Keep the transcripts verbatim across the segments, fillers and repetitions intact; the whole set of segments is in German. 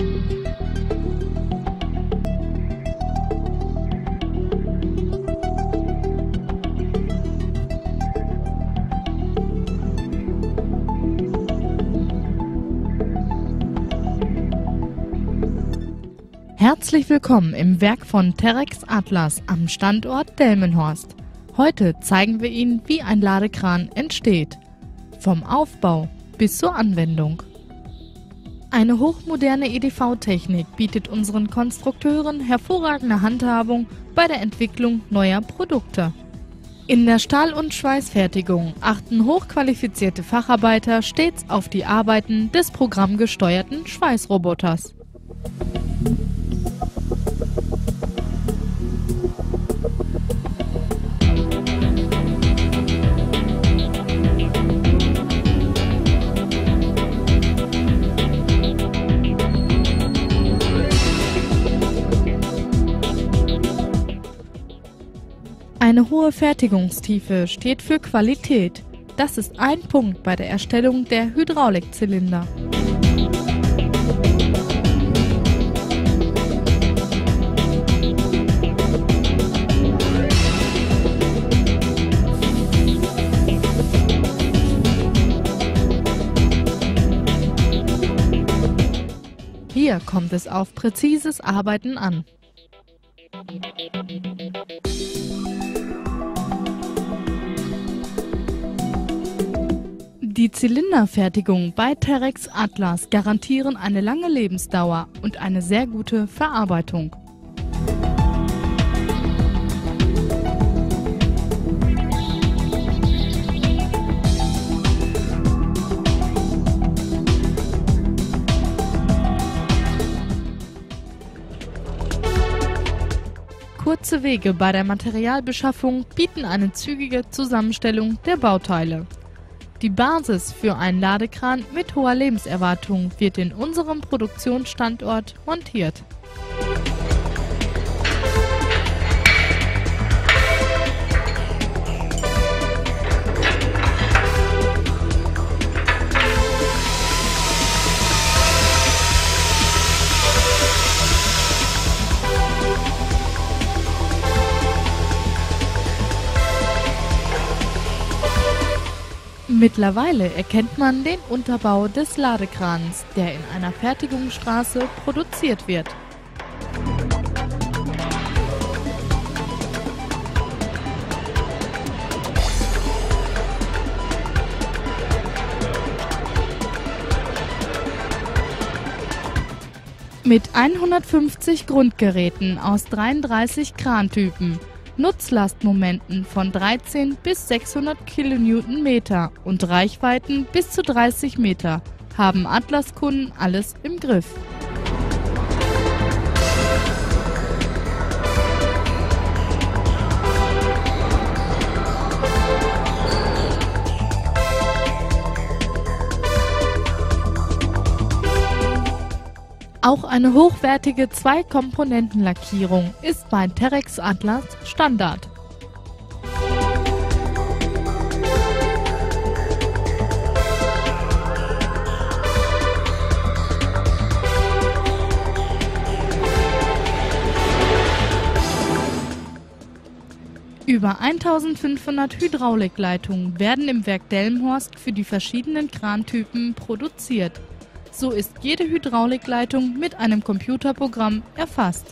Herzlich willkommen im Werk von Terex Atlas am Standort Delmenhorst. Heute zeigen wir Ihnen, wie ein Ladekran entsteht. Vom Aufbau bis zur Anwendung. Eine hochmoderne E D V-Technik bietet unseren Konstrukteuren hervorragende Handhabung bei der Entwicklung neuer Produkte. In der Stahl- und Schweißfertigung achten hochqualifizierte Facharbeiter stets auf die Arbeiten des programmgesteuerten Schweißroboters. Eine hohe Fertigungstiefe steht für Qualität. Das ist ein Punkt bei der Erstellung der Hydraulikzylinder. Hier kommt es auf präzises Arbeiten an. Die Zylinderfertigung bei Terex Atlas garantieren eine lange Lebensdauer und eine sehr gute Verarbeitung. Kurze Wege bei der Materialbeschaffung bieten eine zügige Zusammenstellung der Bauteile. Die Basis für einen Ladekran mit hoher Lebenserwartung wird in unserem Produktionsstandort montiert. Mittlerweile erkennt man den Unterbau des Ladekrans, der in einer Fertigungsstraße produziert wird. Mit hundertfünfzig Grundgeräten aus dreiunddreißig Krantypen, Nutzlastmomenten von dreizehn bis sechshundert Kilonewtonmeter und Reichweiten bis zu dreißig Meter haben Atlas-Kunden alles im Griff. Auch eine hochwertige Zwei-Komponenten-Lackierung ist bei Terex Atlas Standard. Über eintausendfünfhundert Hydraulikleitungen werden im Werk Delmenhorst für die verschiedenen Krantypen produziert. So ist jede Hydraulikleitung mit einem Computerprogramm erfasst.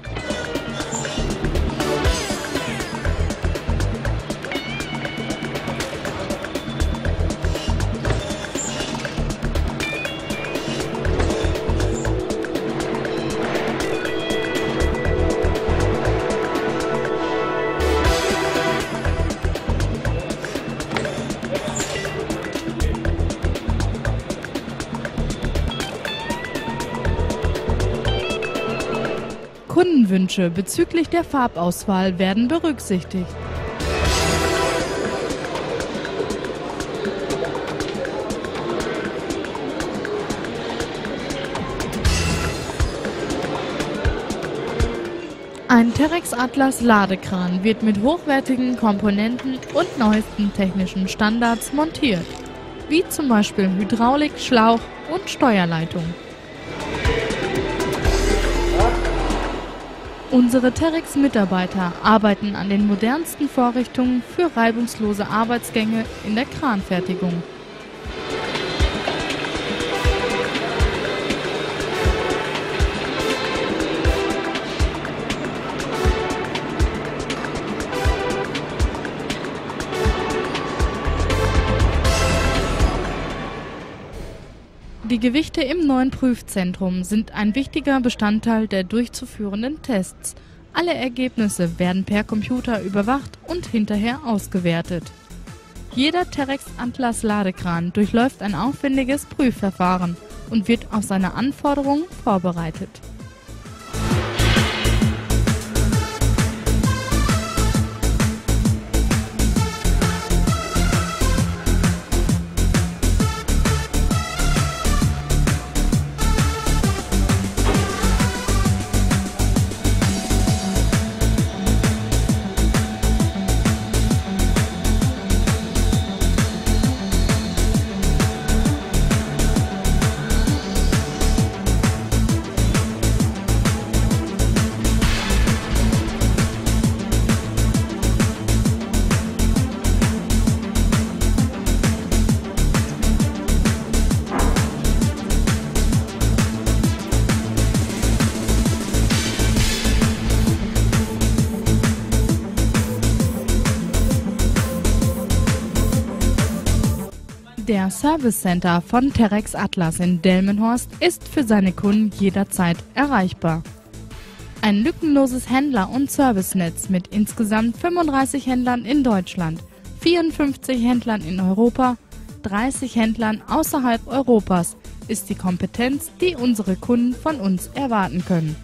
Kundenwünsche bezüglich der Farbauswahl werden berücksichtigt. Ein Terex Atlas Ladekran wird mit hochwertigen Komponenten und neuesten technischen Standards montiert, wie zum Beispiel Hydraulik, Schlauch und Steuerleitung. Unsere Terex-Mitarbeiter arbeiten an den modernsten Vorrichtungen für reibungslose Arbeitsgänge in der Kranfertigung. Die Gewichte im neuen Prüfzentrum sind ein wichtiger Bestandteil der durchzuführenden Tests. Alle Ergebnisse werden per Computer überwacht und hinterher ausgewertet. Jeder Terex Atlas Ladekran durchläuft ein aufwendiges Prüfverfahren und wird auf seine Anforderungen vorbereitet. Der Service Center von Terex Atlas in Delmenhorst ist für seine Kunden jederzeit erreichbar. Ein lückenloses Händler- und Servicenetz mit insgesamt fünfunddreißig Händlern in Deutschland, vierundfünfzig Händlern in Europa, dreißig Händlern außerhalb Europas ist die Kompetenz, die unsere Kunden von uns erwarten können.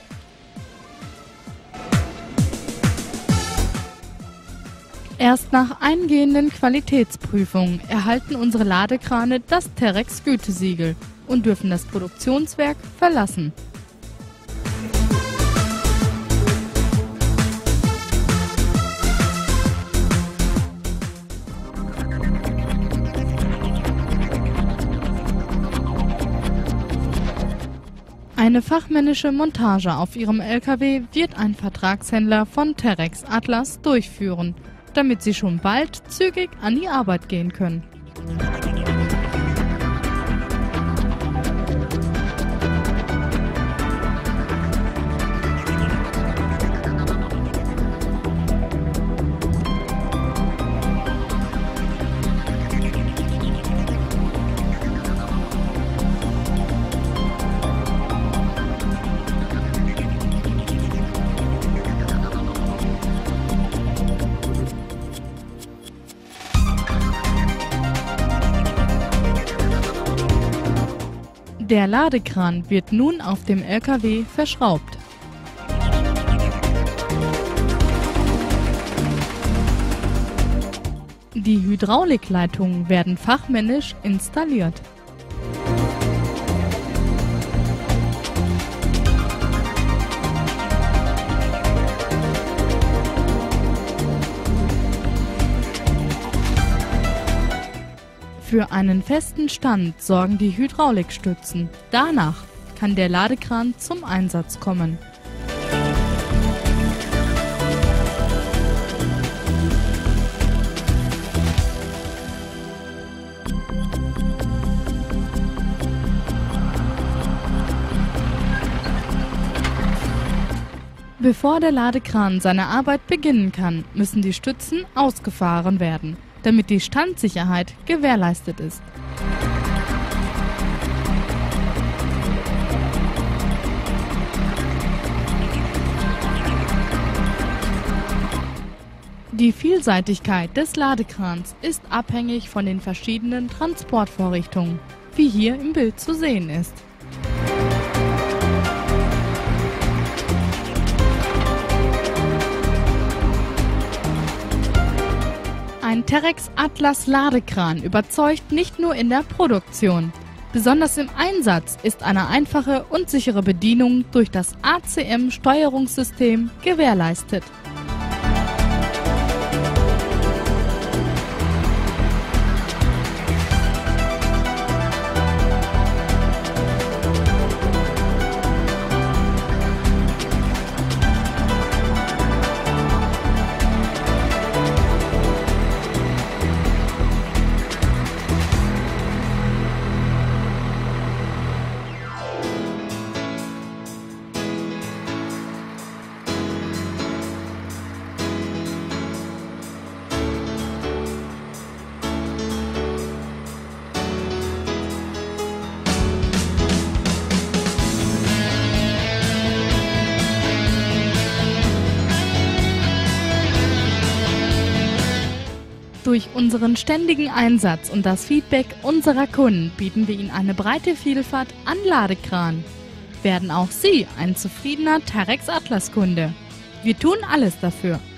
Erst nach eingehenden Qualitätsprüfungen erhalten unsere Ladekrane das Terex-Gütesiegel und dürfen das Produktionswerk verlassen. Eine fachmännische Montage auf Ihrem L K W wird ein Vertragshändler von Terex Atlas durchführen, damit Sie schon bald zügig an die Arbeit gehen können. Der Ladekran wird nun auf dem L K W verschraubt. Die Hydraulikleitungen werden fachmännisch installiert. Für einen festen Stand sorgen die Hydraulikstützen. Danach kann der Ladekran zum Einsatz kommen. Bevor der Ladekran seine Arbeit beginnen kann, müssen die Stützen ausgefahren werden, damit die Standsicherheit gewährleistet ist. Die Vielseitigkeit des Ladekrans ist abhängig von den verschiedenen Transportvorrichtungen, wie hier im Bild zu sehen ist. Ein Terex Atlas Ladekran überzeugt nicht nur in der Produktion. Besonders im Einsatz ist eine einfache und sichere Bedienung durch das A C M-Steuerungssystem gewährleistet. Durch unseren ständigen Einsatz und das Feedback unserer Kunden bieten wir Ihnen eine breite Vielfalt an Ladekran. Werden auch Sie ein zufriedener Terex Atlas Kunde? Wir tun alles dafür.